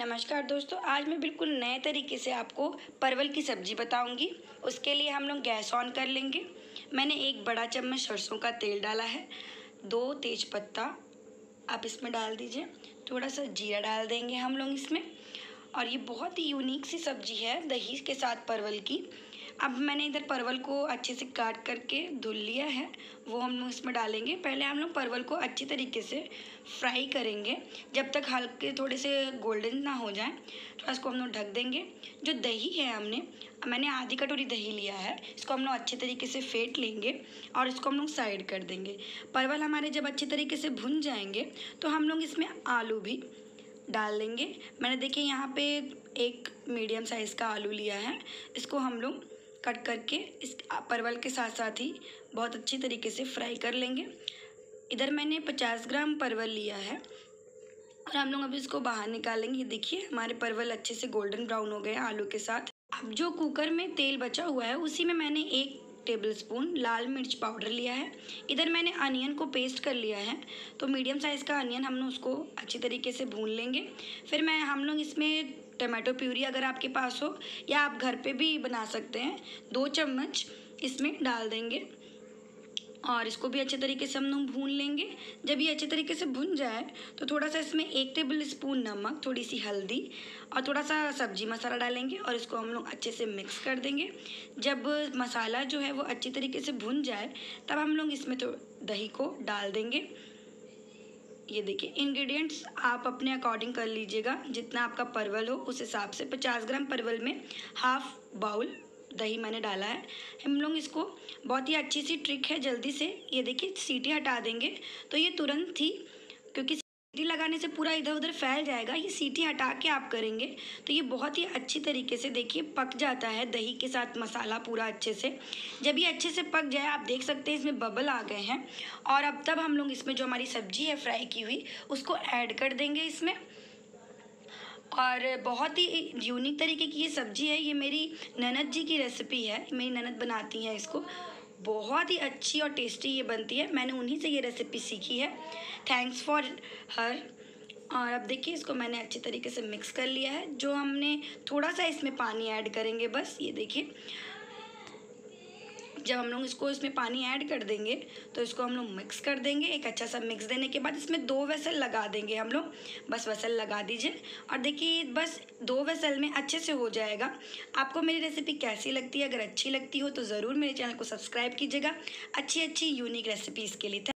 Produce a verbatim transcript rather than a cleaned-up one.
नमस्कार दोस्तों, आज मैं बिल्कुल नए तरीके से आपको परवल की सब्ज़ी बताऊंगी। उसके लिए हम लोग गैस ऑन कर लेंगे। मैंने एक बड़ा चम्मच सरसों का तेल डाला है, दो तेज पत्ता आप इसमें डाल दीजिए, थोड़ा सा जीरा डाल देंगे हम लोग इसमें। और ये बहुत ही यूनिक सी सब्ज़ी है दही के साथ परवल की। अब मैंने इधर परवल को अच्छे से काट करके धुल लिया है, वो हम लोग इसमें डालेंगे। पहले हम लोग परवल को अच्छी तरीके से फ्राई करेंगे जब तक हल्के थोड़े से गोल्डन ना हो जाए। तो इसको हम लोग ढक देंगे। जो दही है हमने मैंने आधी कटोरी दही लिया है, इसको हम लोग अच्छे तरीके से फेंट लेंगे और इसको हम लोग साइड कर देंगे। परवल हमारे जब अच्छी तरीके से भुन जाएंगे तो हम लोग इसमें आलू भी डाल लेंगे। मैंने देखिए यहाँ पे एक मीडियम साइज़ का आलू लिया है, इसको हम लोग कट करके इस परवल के साथ साथ ही बहुत अच्छी तरीके से फ्राई कर लेंगे। इधर मैंने पचास ग्राम परवल लिया है और हम लोग अभी इसको बाहर निकालेंगे। ये देखिए हमारे परवल अच्छे से गोल्डन ब्राउन हो गए हैं आलू के साथ। अब जो कुकर में तेल बचा हुआ है उसी में मैंने एक टेबल स्पून लाल मिर्च पाउडर लिया है। इधर मैंने अनियन को पेस्ट कर लिया है, तो मीडियम साइज़ का अनियन हम लोग उसको अच्छी तरीके से भून लेंगे। फिर मैं हम लोग इसमें टमाटो प्यूरी अगर आपके पास हो या आप घर पे भी बना सकते हैं, दो चम्मच इसमें डाल देंगे और इसको भी अच्छे तरीके से हम लोग भून लेंगे। जब ये अच्छे तरीके से भुन जाए तो थोड़ा सा इसमें एक टेबल स्पून नमक, थोड़ी सी हल्दी और थोड़ा सा सब्जी मसाला डालेंगे और इसको हम लोग अच्छे से मिक्स कर देंगे। जब मसाला जो है वो अच्छी तरीके से भुन जाए तब हम लोग इसमें तो दही को डाल देंगे। ये देखिए इंग्रेडिएंट्स आप अपने अकॉर्डिंग कर लीजिएगा, जितना आपका परवल हो उस हिसाब से। पचास ग्राम परवल में हाफ बाउल दही मैंने डाला है। हम लोग इसको बहुत ही अच्छी सी ट्रिक है, जल्दी से ये देखिए सीटी हटा देंगे तो ये तुरंत ही, क्योंकि सीटी लगाने से पूरा इधर उधर फैल जाएगा, ये सीटी हटा के आप करेंगे तो ये बहुत ही अच्छी तरीके से देखिए पक जाता है दही के साथ मसाला पूरा अच्छे से। जब ये अच्छे से पक जाए आप देख सकते हैं इसमें बबल आ गए हैं और अब तब हम लोग इसमें जो हमारी सब्जी है फ्राई की हुई उसको ऐड कर देंगे इसमें। और बहुत ही यूनिक तरीके की ये सब्ज़ी है, ये मेरी ननद जी की रेसिपी है, मेरी ननद बनाती हैं इसको, बहुत ही अच्छी और टेस्टी ये बनती है। मैंने उन्हीं से ये रेसिपी सीखी है, थैंक्स फॉर हर। और अब देखिए इसको मैंने अच्छी तरीके से मिक्स कर लिया है। जो हमने थोड़ा सा इसमें पानी ऐड करेंगे बस, ये देखिए जब हम लोग इसको इसमें पानी ऐड कर देंगे तो इसको हम लोग मिक्स कर देंगे। एक अच्छा सा मिक्स देने के बाद इसमें दो वेसल लगा देंगे हम लोग, बस वेसल लगा दीजिए और देखिए बस दो वेसल में अच्छे से हो जाएगा। आपको मेरी रेसिपी कैसी लगती है? अगर अच्छी लगती हो तो ज़रूर मेरे चैनल को सब्सक्राइब कीजिएगा अच्छी अच्छी यूनिक रेसिपीज़ के लिए।